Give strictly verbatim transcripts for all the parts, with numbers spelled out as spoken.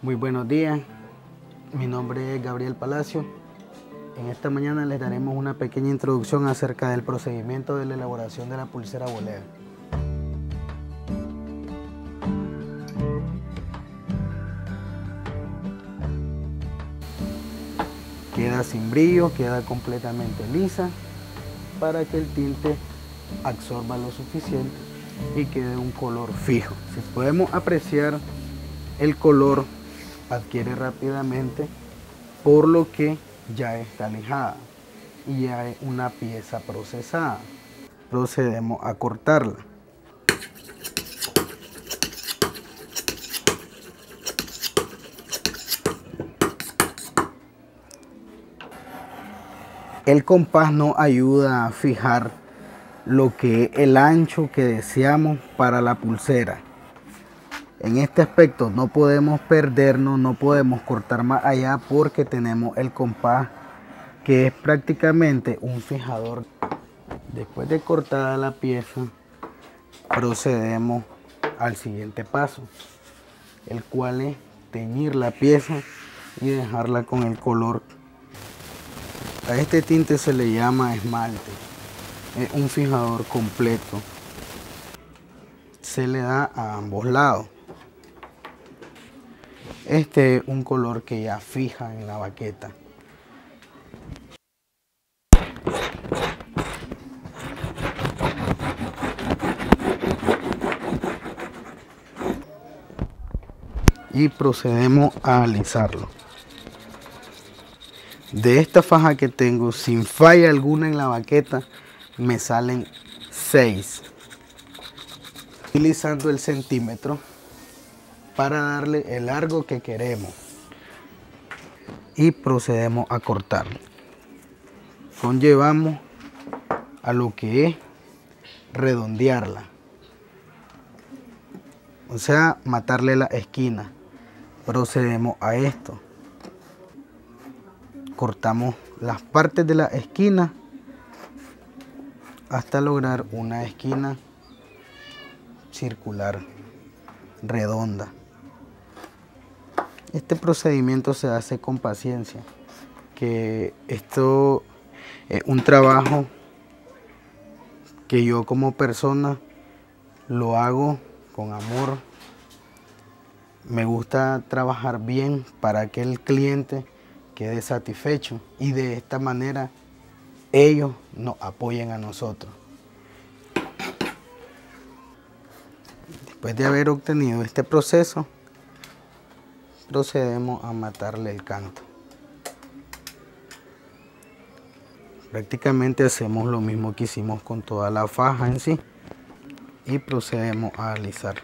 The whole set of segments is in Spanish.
Muy buenos días, mi nombre es Gabriel Palacio. En esta mañana les daremos una pequeña introducción acerca del procedimiento de la elaboración de la pulsera volea. Queda sin brillo, queda completamente lisa para que el tinte absorba lo suficiente y quede un color fijo. Si podemos apreciar, el color adquiere rápidamente, por lo que ya está lijada y ya es una pieza procesada. Procedemos a cortarla. El compás nos ayuda a fijar lo que es el ancho que deseamos para la pulsera. En este aspecto no podemos perdernos, no podemos cortar más allá porque tenemos el compás, que es prácticamente un fijador. Después de cortada la pieza, procedemos al siguiente paso, el cual es teñir la pieza y dejarla con el color. A este tinte se le llama esmalte, es un fijador completo. Se le da a ambos lados. Este es un color que ya fija en la baqueta. Y procedemos a alisarlo. De esta faja que tengo, sin falla alguna en la baqueta, me salen seis. Utilizando el centímetro para darle el largo que queremos. Y procedemos a cortarlo. Conllevamos a lo que es redondearla. O sea, matarle la esquina. Procedemos a esto. Cortamos las partes de la esquina hasta lograr una esquina circular, redonda. Este procedimiento se hace con paciencia, que esto es un trabajo que yo como persona lo hago con amor. Me gusta trabajar bien para que el cliente quede satisfecho y de esta manera ellos nos apoyen a nosotros. Después de haber obtenido este proceso, procedemos a matarle el canto. Prácticamente hacemos lo mismo que hicimos con toda la faja en sí y procedemos a alisar.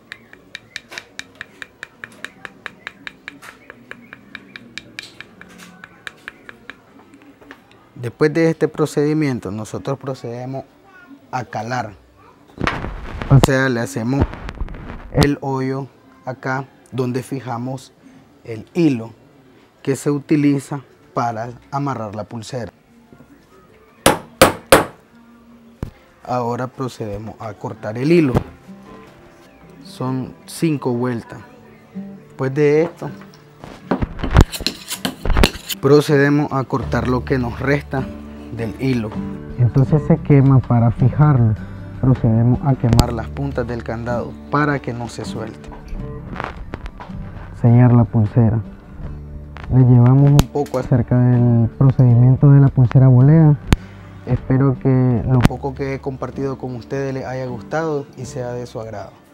Después de este procedimiento, nosotros procedemos a calar. O sea, le hacemos el hoyo acá donde fijamos el hilo que se utiliza para amarrar la pulsera. Ahora procedemos a cortar el hilo. Son cinco vueltas. Después de esto, procedemos a cortar lo que nos resta del hilo. Entonces se quema para fijarlo. Procedemos a quemar las puntas del candado para que no se suelte. Sellar la pulsera. Le llevamos un poco acerca del procedimiento de la pulsera volea. Espero que lo poco que he compartido con ustedes les haya gustado y sea de su agrado.